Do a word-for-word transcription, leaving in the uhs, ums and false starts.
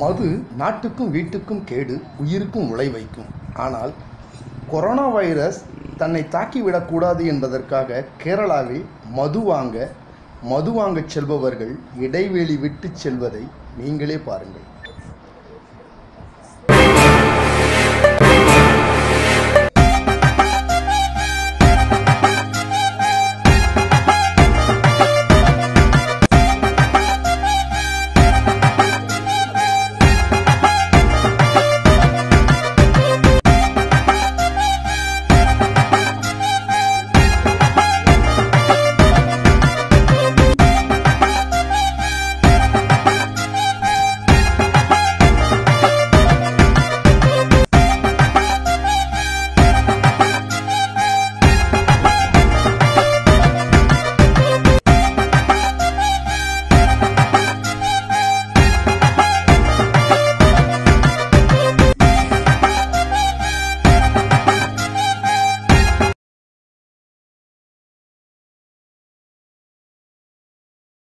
மது நாட்டுக்கும் வீட்டுக்கும் கேடு, உயிருக்கும் உலை வைக்கும். ஆனால் கொரோனா வைரஸ் தன்னை தாக்கிவிடக்கூடாது என்பதற்காக கேரளாவில் மது வாங்க மது வாங்கச் செல்பவர்கள் இடைவெளி விட்டு செல்வதை நீங்களே பாருங்கள்.